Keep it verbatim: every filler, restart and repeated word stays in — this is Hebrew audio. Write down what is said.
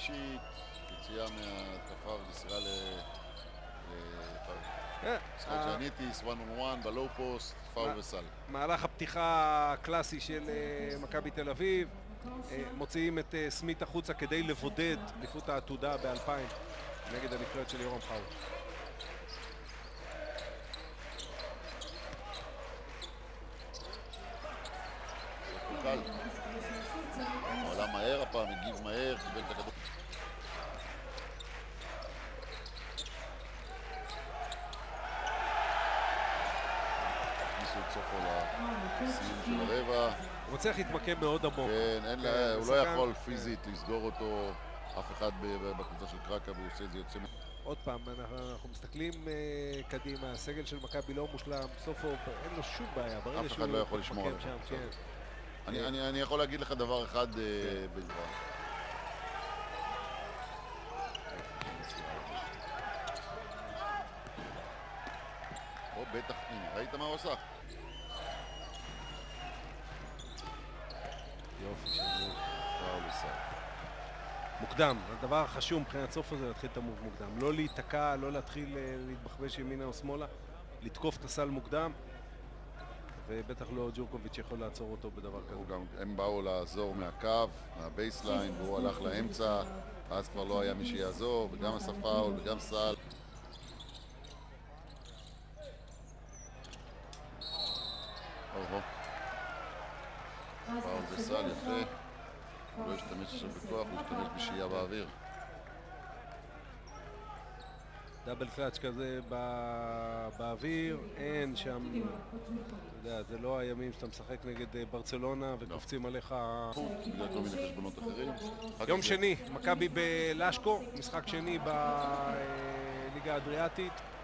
שלישית, יציאה מהתקפה ומסירה ל... סקוטג'ניטיס, וואן און וואן, בלואו פוסט, פאול וסל. מהלך הפתיחה הקלאסי של מכבי תל אביב, מוציאים את סמית החוצה כדי לבודד אליפות העתודה ב-אלפיים נגד הנבחרת של יורם חאו. קל. העולם מהר הפעם, הגיב מהר, קיבל את הכדור. הכניסו את סופו לסיום של הרבע. הוא מצליח להתמקם מאוד עמוק. כן, אין לה, הוא לא יכול פיזית לסגור אותו, אף אחד בקבוצה של קרקע, והוא עושה את זה יוצא. עוד פעם, אנחנו מסתכלים קדימה, הסגל של מכבי לא מושלם, סופו אין לו שום בעיה. אף אחד לא יכול לשמור עליו. אני, אני, אני יכול להגיד לך דבר אחד בלבד. או בטח, הנה, ראית מה הוא עושה? יופי של מוב. מוקדם, הדבר החשוב מבחינת סופו זה להתחיל את המוב מוקדם. לא להיתקע, לא להתחיל להתבחבש ימינה או שמאלה, לתקוף את הסל מוקדם. ובטח לא ג'ורקוביץ' יכול לעצור אותו בדבר כזה. גם, הם באו לעזור מהקו, מהבייסליין, והוא הלך לאמצע, אז כבר לא היה מי שיעזור, וגם הספאול וגם סל. אוהו. פאול וסל, יפה. הוא לא השתמש עכשיו בכוח, הוא השתמש בשהייה באוויר. דאבל קלאץ' כזה באוויר, אין שם, אתה יודע, זה לא הימים שאתה משחק נגד ברצלונה וקופצים עליך. בגלל כל מיני חשבונות אחרים. יום שני, מכבי בלשקו, משחק שני בליגה האדריאטית.